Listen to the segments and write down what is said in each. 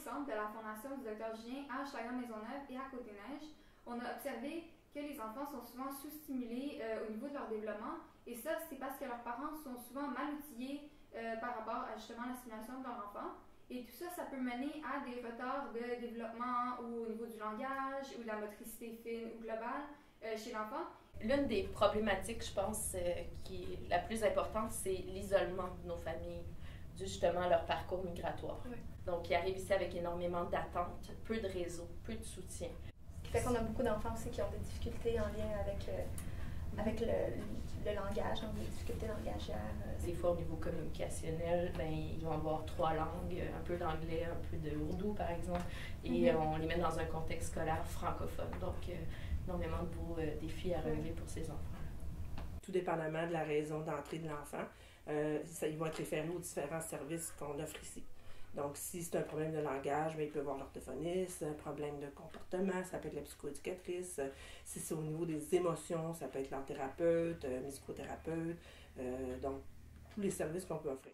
centre de la Fondation du Dr Julien à Hochelaga-Maisonneuve et à Côte-des-Neiges, on a observé que les enfants sont souvent sous-stimulés au niveau de leur développement. Et ça, c'est parce que leurs parents sont souvent mal outillés par rapport à justement la stimulation de leur enfant. Et tout ça, ça peut mener à des retards de développement au niveau du langage ou de la motricité fine ou globale chez l'enfant. L'une des problématiques, je pense, qui est la plus importante, c'est l'isolement de nos familles, dû justement à leur parcours migratoire. Oui. Donc, ils arrivent ici avec énormément d'attentes, peu de réseau, peu de soutien. Ce qui fait qu'on a beaucoup d'enfants aussi qui ont des difficultés en lien avec le langage, donc des difficultés langagières. Des fois, au niveau communicationnel, ils vont avoir 3 langues, un peu d'anglais, un peu de ourdou, par exemple, et on les met dans un contexte scolaire francophone. Donc, énormément de beaux défis à relever pour ces enfants. Tout dépendamment de la raison d'entrée de l'enfant, ils vont être référés aux différents services qu'on offre ici. Donc, si c'est un problème de langage, il peut y avoir l'orthophoniste, un problème de comportement, ça peut être la psychoéducatrice. Si c'est au niveau des émotions, ça peut être leur thérapeute, musicothérapeute. Donc, tous les services qu'on peut offrir.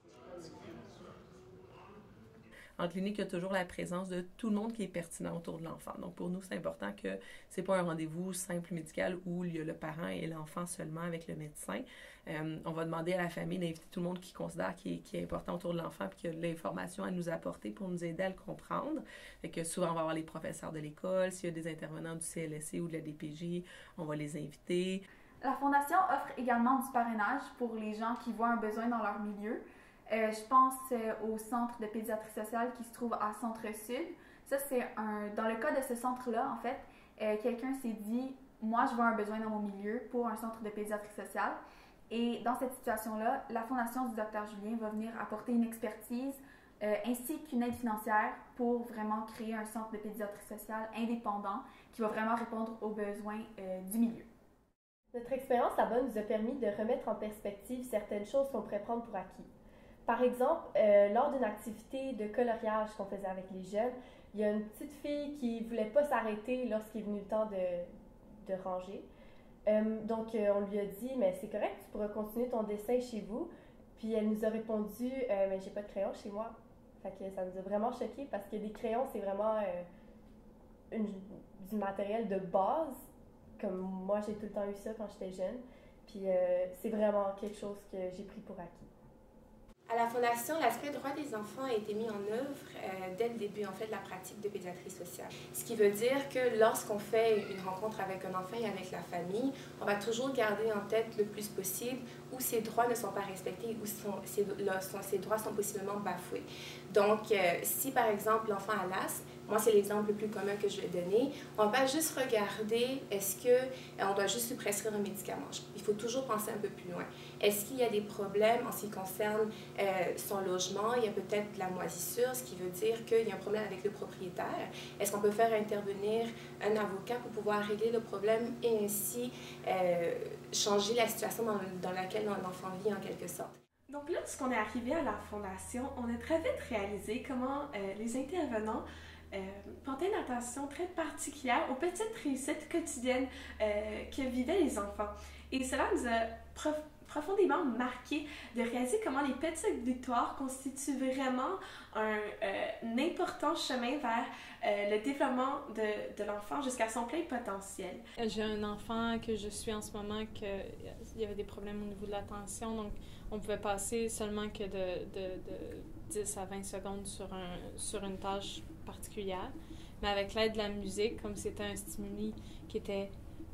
En clinique, il y a toujours la présence de tout le monde qui est pertinent autour de l'enfant. Donc, pour nous, c'est important que ce n'est pas un rendez-vous simple médical où il y a le parent et l'enfant seulement avec le médecin. On va demander à la famille d'inviter tout le monde qui considère qui est important autour de l'enfant et qui a de l'information à nous apporter pour nous aider à le comprendre. Fait que souvent, on va avoir les professeurs de l'école. S'il y a des intervenants du CLSC ou de la DPJ, on va les inviter. La Fondation offre également du parrainage pour les gens qui voient un besoin dans leur milieu. Je pense au centre de pédiatrie sociale qui se trouve à Centre-Sud. Ça, dans le cas de ce centre-là, en fait, quelqu'un s'est dit « Moi, je vois un besoin dans mon milieu pour un centre de pédiatrie sociale. » Et dans cette situation-là, la Fondation du Dr Julien va venir apporter une expertise ainsi qu'une aide financière pour vraiment créer un centre de pédiatrie sociale indépendant qui va vraiment répondre aux besoins du milieu. Notre expérience là-bas nous a permis de remettre en perspective certaines choses qu'on pourrait prendre pour acquis. Par exemple, lors d'une activité de coloriage qu'on faisait avec les jeunes, il y a une petite fille qui ne voulait pas s'arrêter lorsqu'il est venu le temps de ranger. Donc, on lui a dit « Mais c'est correct, tu pourras continuer ton dessin chez vous. » Puis elle nous a répondu « Mais j'ai pas de crayon chez moi. » Fait que ça nous a vraiment choqués parce que des crayons, c'est vraiment du matériel de base. Comme moi, j'ai tout le temps eu ça quand j'étais jeune. Puis c'est vraiment quelque chose que j'ai pris pour acquis. À la Fondation, l'aspect droit des enfants a été mis en œuvre dès le début en fait, de la pratique de pédiatrie sociale. Ce qui veut dire que lorsqu'on fait une rencontre avec un enfant et avec la famille, on va toujours garder en tête le plus possible où ses droits ne sont pas respectés, où ses droits sont possiblement bafoués. Donc, si par exemple l'enfant a l'asthme, moi c'est l'exemple le plus commun que je vais donner, on ne va pas juste regarder est-ce qu'on doit juste lui prescrire un médicament. Il faut toujours penser un peu plus loin. Est-ce qu'il y a des problèmes en ce qui concerne son logement? Il y a peut-être de la moisissure, ce qui veut dire qu'il y a un problème avec le propriétaire. Est-ce qu'on peut faire intervenir un avocat pour pouvoir régler le problème et ainsi changer la situation dans laquelle l'enfant vit en quelque sorte? Donc, lorsqu'on est arrivé à la Fondation, on a très vite réalisé comment les intervenants portaient une attention très particulière aux petites réussites quotidiennes que vivaient les enfants. Et cela nous a profondément marqué de réaliser comment les petites victoires constituent vraiment un important chemin vers le développement de l'enfant jusqu'à son plein potentiel. J'ai un enfant que je suis en ce moment qu'il y avait des problèmes au niveau de l'attention, donc on pouvait passer seulement que de 10 à 20 secondes sur une tâche particulière. Mais avec l'aide de la musique, comme c'était un stimuli qui était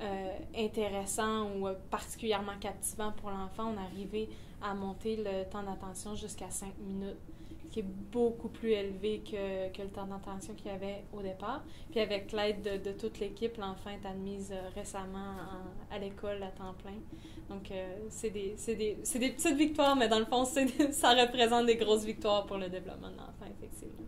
intéressant ou particulièrement captivant pour l'enfant, on arrivait à monter le temps d'attention jusqu'à 5 minutes, qui est beaucoup plus élevé que le temps d'attention qu'il y avait au départ. Puis avec l'aide de toute l'équipe, l'enfant est admise récemment à l'école à temps plein. Donc c'est des petites victoires, mais dans le fond, ça représente des grosses victoires pour le développement de l'enfant, effectivement.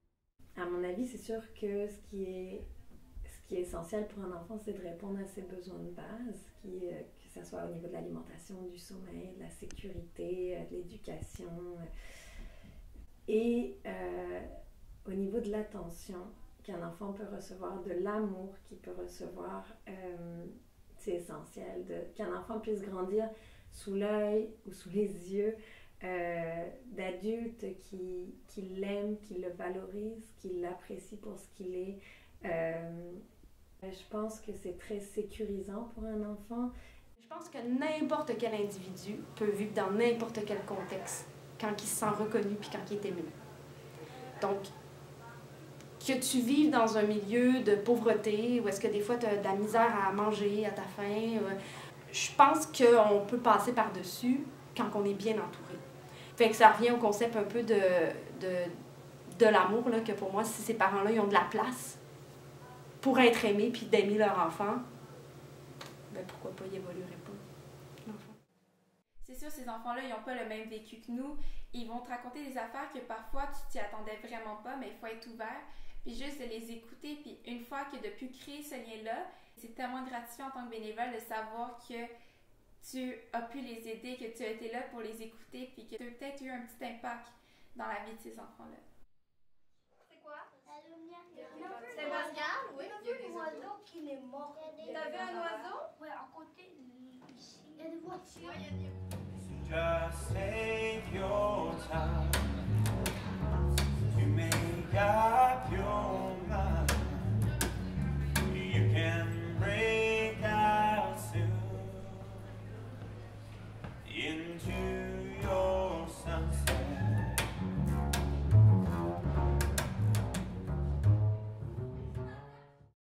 À mon avis, c'est sûr que ce qui est essentiel pour un enfant, c'est de répondre à ses besoins de base, que ce soit au niveau de l'alimentation, du sommeil, de la sécurité, de l'éducation. Et au niveau de l'attention qu'un enfant peut recevoir, de l'amour qu'il peut recevoir, c'est essentiel qu'un enfant puisse grandir sous l'œil ou sous les yeux d'adultes qui l'aiment, qui le valorisent, qui l'apprécient pour ce qu'il est. Je pense que c'est très sécurisant pour un enfant. Je pense que n'importe quel individu peut vivre dans n'importe quel contexte quand il se sent reconnu puis quand il est aimé. Donc, que tu vives dans un milieu de pauvreté où est-ce que des fois tu as de la misère à manger, à ta faim, je pense qu'on peut passer par-dessus quand on est bien entouré. Fait que ça revient au concept un peu de l'amour, là, que pour moi, si ces parents-là ils ont de la place pour être aimés puis d'aimer leur enfant, ben pourquoi pas, ils évolueraient pas, l'enfant. C'est sûr, ces enfants-là, ils n'ont pas le même vécu que nous. Ils vont te raconter des affaires que parfois tu t'y attendais vraiment pas, mais il faut être ouvert. Puis juste de les écouter, puis une fois que de pu créer ce lien-là, c'est tellement gratifiant en tant que bénévole de savoir que tu as pu les aider, que tu as été là pour les écouter, puis que tu as peut-être eu un petit impact dans la vie de ces enfants-là. C'est quoi? La lumière. C'est Pascal? Oui. Il y a un oiseau qui est mort. T'as vu un oiseau? Oui, à côté, ici. Il y a des voitures. Just take your time to make out